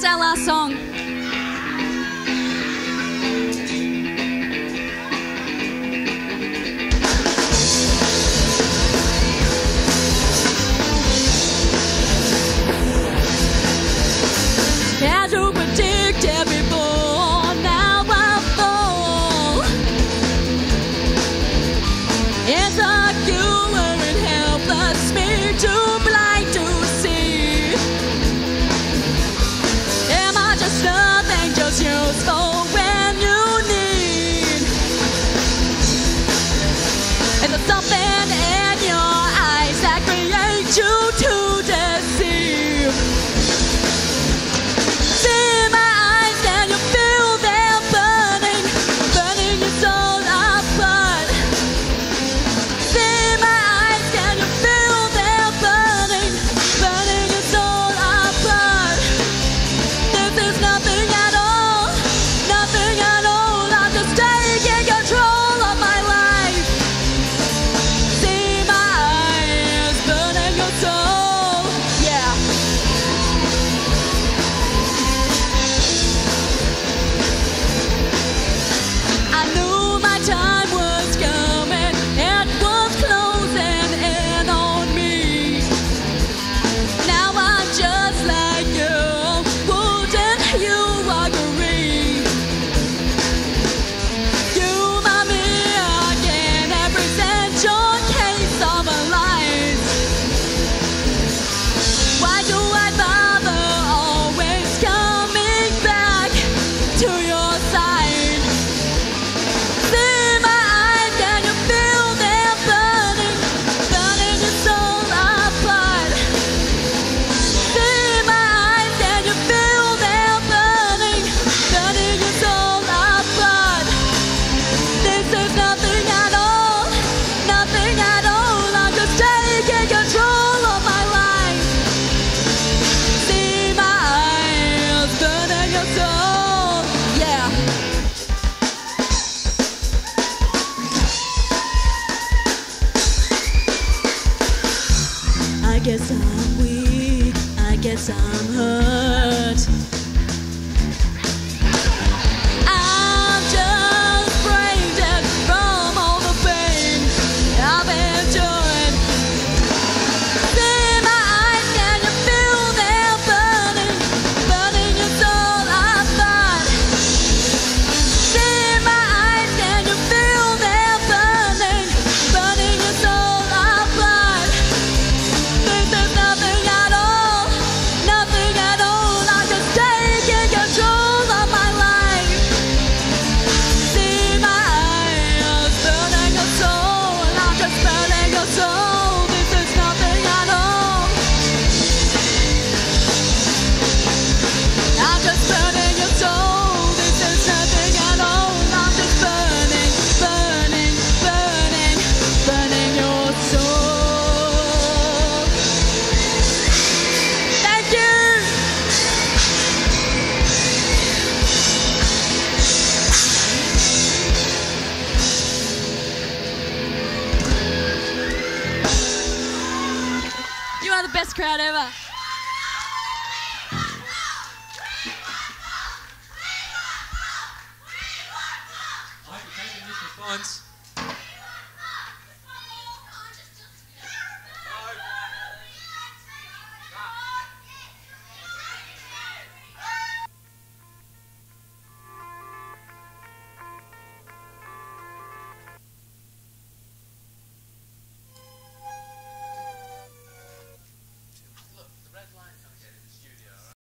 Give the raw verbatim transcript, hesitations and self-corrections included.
It's our last song. As you predicted before, now I fall. Insecure and helpless, me too blind to see. Am I just nothing, just useful when you need? Is there something in your eyes that creates you to deceive? See my eyes, can you feel them burning, burning your soul apart? See my eyes, can you feel them burning, burning your soul apart? This is nothing at all, nothing at all. I'm just taking control of my life. See my eyes, burning your soul, yeah. I knew my time was coming, it was closing in on me. Now I'm just like you, wouldn't you agree? You, mommy, again, represent your case of lies. Why do I bother always coming back to your side? See my eyes, can you feel them burning, burning your soul apart? See my eyes, can you feel them burning, burning your soul apart? This is nothing at all, nothing at all. I'm just taking control of my life. See my eyes, burning your soul, yeah. I guess I'm weak, I guess I'm hurt.